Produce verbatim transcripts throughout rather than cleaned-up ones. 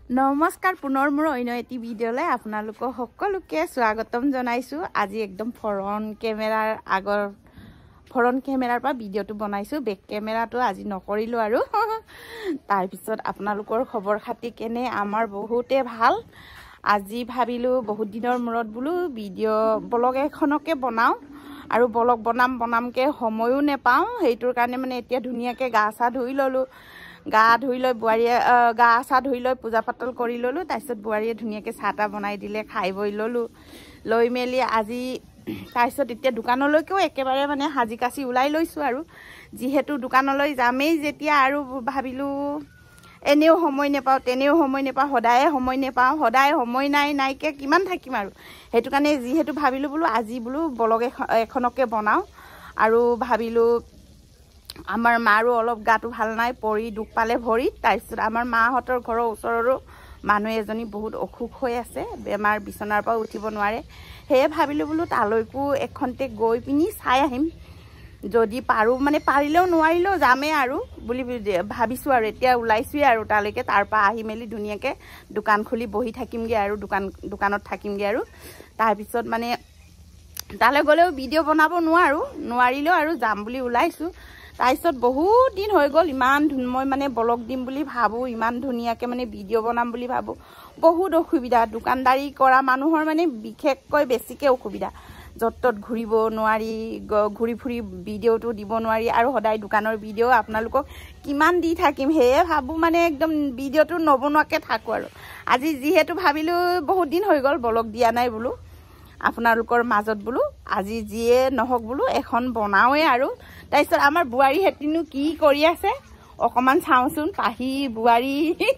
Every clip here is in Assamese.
নমস্কাৰ পুনৰ মোৰ অন্য এটি ভিডিঅ'লৈ আপোনালোকক সকলোকে স্বাগতম জনাইছো। আজি একদম ফ্ৰণ্ট কেমেৰাৰ আগৰ ফ্ৰণ্ট কেমেৰাৰ পৰা ভিডিঅ'টো বনাইছো। বেক কেমেৰাটো আজি নকৰিলো আৰু তাৰ পিছত আপোনালোকৰ খবৰ খাতি কেনে? আমাৰ বহুতে ভাল। আজি ভাবিলো বহুত দিনৰ মূৰত বোলো ভিডিঅ' ব্লগ এখনকে বনাও আৰু ব্লগ বনাম বনামকে সময়ো নেপাওঁ। সেইটোৰ কাৰণে মানে এতিয়া ধুনীয়াকে গা চা ধুই ললো। গা ধুই লৈ বুঢ়াৰীয়ে গা চা ধুই লৈ পূজা পাতল কৰি ল'লোঁ। তাৰপিছত বুঢ়াৰীয়ে ধুনীয়াকৈ চাহ তাহ বনাই দিলে, খাই বৈ ল'লোঁ। লৈ মেলি আজি তাৰপিছত এতিয়া দোকানলৈকেও একেবাৰে মানে সাজি কাচি ওলাই লৈছোঁ আৰু যিহেতু দোকানলৈ যামেই যেতিয়া আৰু ভাবিলোঁ এনেও সময় নেপাওঁ তেনেও সময় নেপাওঁ, সদায়ে সময় নেপাওঁ, সদায় সময় নাই নাইকৈ কিমান থাকিম আৰু সেইটো কাৰণে যিহেতু ভাবিলোঁ বোলো আজি বোলো ব্লগ এখনকে বনাওঁ। আৰু ভাবিলোঁ আমাৰ মাৰো অলপ গাটো ভাল নাই, পৰি দুখ পালে ভৰিত। তাৰপিছত আমাৰ মাহঁতৰ ঘৰৰ ওচৰৰো মানুহ এজনী বহুত অসুখ হৈ আছে, বেমাৰ, বিচনাৰ পৰা উঠিব নোৱাৰে। সেয়ে ভাবিলোঁ বোলো তালৈকো এখনতে গৈ পিনি চাই আহিম, যদি পাৰোঁ, মানে পাৰিলেও নোৱাৰিলেও যামেই আৰু বুলি ভাবিছোঁ। আৰু এতিয়া ওলাইছোঁৱে আৰু তালৈকে। তাৰপৰা আহি মেলি ধুনীয়াকৈ দোকান খুলি বহি থাকিমগৈ আৰু দোকান দোকানত থাকিমগৈ আৰু তাৰপিছত মানে তালৈ গ'লেও ভিডিঅ' বনাব নোৱাৰোঁ, নোৱাৰিলেও আৰু যাম বুলি ওলাইছোঁ। তাৰপিছত বহুত দিন হৈ গ'ল, ইমান মই মানে ব্লগ দিম বুলি ভাবোঁ, ইমান ধুনীয়াকৈ মানে ভিডিঅ' বনাম বুলি ভাবোঁ, বহুত অসুবিধা। দোকানদাৰী কৰা মানুহৰ মানে বিশেষকৈ বেছিকৈ অসুবিধা, য'ত ত'ত ঘূৰিব নোৱাৰি, ঘূৰি ফুৰি ভিডিঅ'টো দিব নোৱাৰি আৰু সদায় দোকানৰ ভিডিঅ' আপোনালোকক কিমান দি থাকিম। সেয়ে ভাবোঁ মানে একদম ভিডিঅ'টো নবনোৱাকৈ থাকোঁ আৰু আজি যিহেতু ভাবিলোঁ বহুত দিন হৈ গ'ল ব্লগ দিয়া নাই বোলো আপোনালোকৰ মাজত, বোলো আজি যিয়ে নহওক বোলো এখন বনাওঁৱে আৰু। তাৰপিছত আমাৰ বোৱাৰীহঁতিনো কি কৰি আছে অকণমান চাওঁচোন। পাহি বোৱাৰী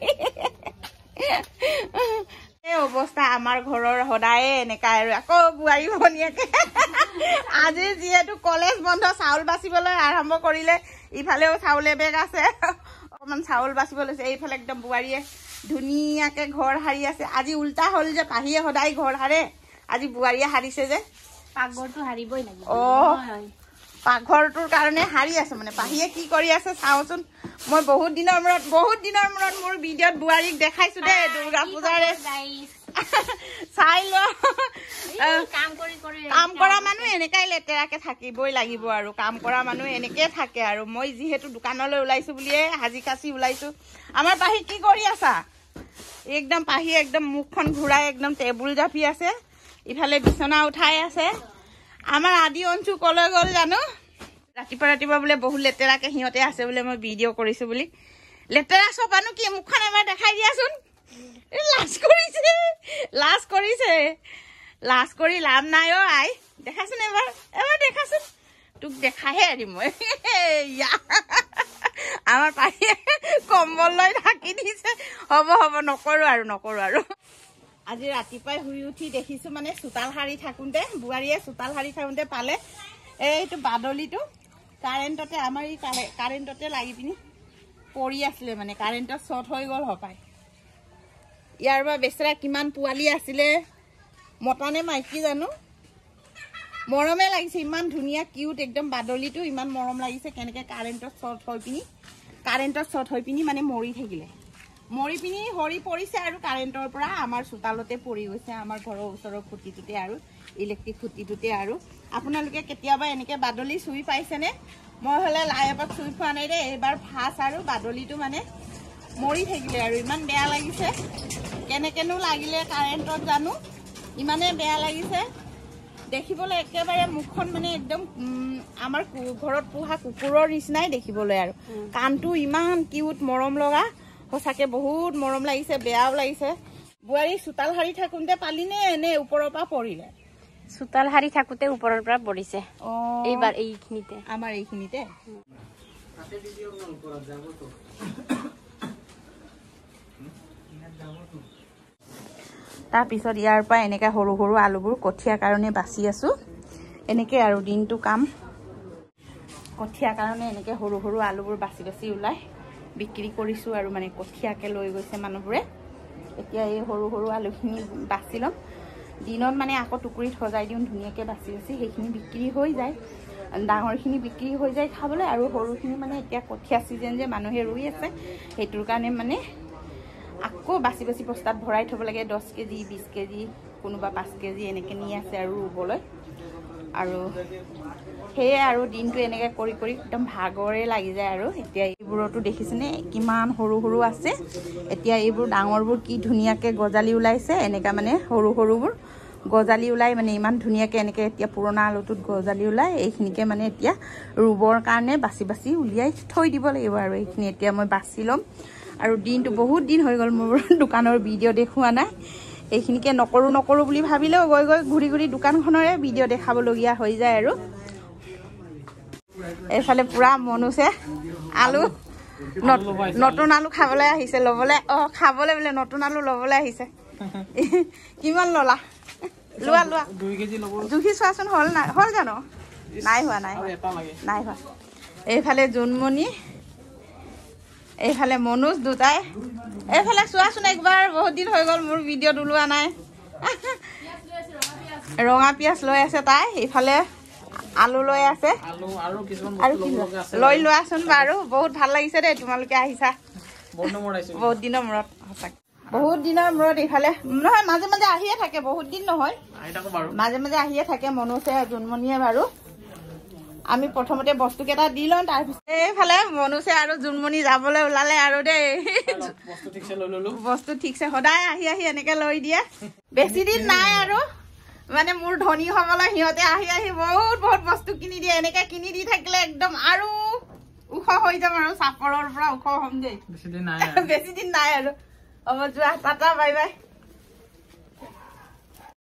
এই অৱস্থা আমাৰ ঘৰৰ সদায়ে এনেকা আৰু। আকৌ বোৱাৰী ভনীয়েকে আজি যিহেতু কলেজ বন্ধ, চাউল বাচিবলৈ আৰম্ভ কৰিলে। ইফালেও চাউল এবেগ আছে, অকণমান চাউল বাচিব লৈছে। এইফালে একদম বোৱাৰীয়ে ধুনীয়াকৈ ঘৰ সাৰি আছে। আজি উল্টা হ'ল যে পাহিয়ে সদায় ঘৰ সাৰে, আজি বোৱাৰীয়ে সাৰিছে যে পাকঘৰটো সাৰিবই লাগিব। অঁ, পাকঘৰটোৰ কাৰণে সাৰি আছে মানে। পাহিয়ে কি কৰি আছে চাওঁচোন। মই বহুত দিনৰ মূৰত বহুত দিনৰ মূৰত মোৰ ভিডিঅ'ত বোৱাৰীক দেখাইছোঁ দেই, দুৰ্গা পূজাৰে। চাই লোৱা, কাম কৰা মানুহ এনেকাই লেতেৰাকে থাকিবই লাগিব আৰু কাম কৰা মানুহ এনেকৈ থাকে আৰু। মই যিহেতু দোকানলৈ ওলাইছোঁ বুলিয়ে সাজি কাচি ওলাইছোঁ। আমাৰ পাহি কি কৰি আছা? একদম পাহি একদম মুখখন ঘূৰাই একদম টেবুল জাপি আছে, ইফালে বিচনা উঠাই আছে। আমাৰ আদি অঞ্চু কলৈ গ'ল জানো? ৰাতিপুৱা ৰাতিপুৱা বোলে বহুত লেতেৰাকে সিহঁতে আছে বোলে, মই ভিডিঅ' কৰিছোঁ বুলি। লেতেৰা চপানো কি? মুখখন এবাৰ দেখাই দিয়াচোন। লাজ কৰিছে, লাজ কৰিছে, লাজ কৰি লাভ নাই অ' আই। দেখাচোন এবাৰ, এবাৰ দেখাচোন। তোক দেখাহে এৰিম মই। আমাৰ পাহিয়ে কম্বল লৈ ঢাকি দিছে। হ'ব হ'ব, নকৰোঁ আৰু নকৰোঁ আৰু। আজি ৰাতিপুৱাই শুই উঠি দেখিছোঁ মানে চোতাল সাৰি থাকোঁতে, বোৱাৰীয়ে চোতাল সাৰি থাকোঁতে পালে এইটো বাদলিটো কাৰেণ্টতে, আমাৰ এই কাৰেণ্টতে লাগি পিনি পৰি আছিলে মানে, কাৰেণ্টত শ্বৰ্ট হৈ গ'ল হপায়। ইয়াৰ পৰা বেচেৰা কিমান পোৱালি আছিলে, মতা নে মাইকী জানো। মৰমে লাগিছে, ইমান ধুনীয়া কিউট একদম বাদলিটো, ইমান মৰম লাগিছে। কেনেকৈ কাৰেণ্টত শ্বৰ্ট হৈ পিনি কাৰেণ্টত শ্বৰ্ট হৈ পিনি মানে মৰি থাকিলে, মৰি পিনি সৰি পৰিছে আৰু কাৰেণ্টৰ পৰা আমাৰ চোতালতে পৰি গৈছে, আমাৰ ঘৰৰ ওচৰৰ খুঁটিটোতে আৰু ইলেক্ট্ৰিক খুঁটিটোতে আৰু। আপোনালোকে কেতিয়াবা এনেকৈ বাদলি চুই পাইছেনে? মই হ'লে লাই এপাত চুই পোৱা নাই দেই, এইবাৰ ফাৰ্ষ্ট। আৰু বাদলিটো মানে মৰি থাকিলে আৰু ইমান বেয়া লাগিছে। কেনেকৈনো লাগিলে কাৰেণ্টত জানো, ইমানে বেয়া লাগিছে দেখিবলৈ। একেবাৰে মুখখন মানে একদম আমাৰ ঘৰত পোহা কুকুৰৰ নিচিনাই দেখিবলৈ আৰু। কাণটো ইমান কিউট, মৰম লগা, সঁচাকৈ বহুত মৰম লাগিছে, বেয়াও লাগিছে। বোৱাৰী চোতাল সাৰি থাকোঁতে পালিনে এনে ওপৰৰ পৰা পৰিলে? চোতাল সাৰি থাকোঁতে ওপৰৰ পৰা পৰিছে। অঁ, এইবাৰ এইখিনিতে, আমাৰ এইখিনিতে। তাৰপিছত ইয়াৰ পৰা এনেকৈ সৰু সৰু আলুবোৰ কঠীয়াৰ কাৰণে বাচি আছোঁ। এনেকৈ আৰু দিনটো কাম, কঠীয়াৰ কাৰণে এনেকৈ সৰু সৰু আলুবোৰ বাচি বাচি ওলাই বিক্ৰী কৰিছোঁ আৰু মানে কঠীয়াকৈ লৈ গৈছে মানুহবোৰে। এতিয়া এই সৰু সৰু আলুখিনি বাচি ল'ম, দিনত মানে আকৌ টুকুৰিত সজাই দিওঁ ধুনীয়াকৈ বাচি বাচি, সেইখিনি বিক্ৰী হৈ যায়। ডাঙৰখিনি বিক্ৰী হৈ যায় খাবলৈ, আৰু সৰুখিনি মানে এতিয়া কঠীয়া ছিজন যে মানুহে ৰুই আছে, সেইটোৰ কাৰণে মানে আকৌ বাছি বাছি বস্তাত ভৰাই থ'ব লাগে দহ কেজি বিশ কেজি কোনোবা পাঁচ কেজি এনেকৈ নি আছে আৰু ৰুবলৈ আৰু সেয়ে আৰু দিনটো এনেকৈ কৰি কৰি একদম ভাগৰে লাগি যায় আৰু এতিয়া এইবোৰতো দেখিছেনে কিমান সৰু সৰু আছে এতিয়া এইবোৰ ডাঙৰবোৰ কি ধুনীয়াকৈ গজালি ওলাইছে এনেকুৱা মানে সৰু সৰুবোৰ গজালি ওলাই মানে ইমান ধুনীয়াকৈ এনেকৈ এতিয়া পুৰণা আলুটোত গজালি ওলাই এইখিনিকে মানে এতিয়া ৰুবৰ কাৰণে বাছি বাছি উলিয়াই থৈ দিব লাগিব আৰু এইখিনি এতিয়া মই বাছি ল'ম আৰু দিনটো বহুত দিন হৈ গ'ল মোৰ দোকানৰ ভিডিঅ' দেখুওৱা নাই এইখিনিকে নকৰোঁ নকৰোঁ বুলি ভাবিলেও গৈ গৈ ঘূৰি ঘূৰি দোকানখনৰে ভিডিঅ' দেখাবলগীয়া হৈ যায় আৰু এইফালে পুৰা মনুছে আলু নতুন আলু খাবলৈ আহিছে ল'বলৈ অঁ খাবলৈ বোলে নতুন আলু ল'বলৈ আহিছে কিমান ল'লা লোৱা লোৱা জুখি চোৱাচোন হ'ল নাই হ'ল জানো নাই হোৱা নাই নাই হোৱা এইফালে জোনমণি এইফালে মনোজ দুটাই এইফালে চোৱাচোন একবাৰ বহুত দিন হৈ গ'ল মোৰ ভিডিঅ'ত ওলোৱা নাই ৰঙা পিঁয়াজ লৈ আছে তাই এইফালে আলু লৈ আছে আৰু লৈ লোৱাচোন বাৰু বহুত ভাল লাগিছে দেই তোমালোকে আহিছা বহুত দিনৰ মূৰত সঁচাকৈ বহুত দিনৰ মূৰত এইফালে নহয় মাজে মাজে আহিয়ে থাকে বহুত দিন নহয় মাজে মাজে আহিয়ে থাকে মনুছে জোনমণিয়ে বাৰু আমি প্ৰথমতে বস্তুকেইটা দি লওঁ তাৰপিছত এইফালে মনুছে আৰু জোনমণি যাবলৈ ওলালে আৰু দেই বস্তু ঠিকছে সদায় আহি আহি এনেকে লৈ দিয়ে বেছি দিন নাই আৰু মানে মোৰ ধনী হ'বলৈ সিহঁতে আহি আহি বহুত বহুত বস্তু কিনি দিয়ে এনেকে কিনি দি থাকিলে একদম আৰু ওখ হৈ যাম আৰু চাপৰৰ পৰা ওখ হ'ম দেই বেছি দিন নাই আৰু হ'ব যোৱা টাটা বাই বাই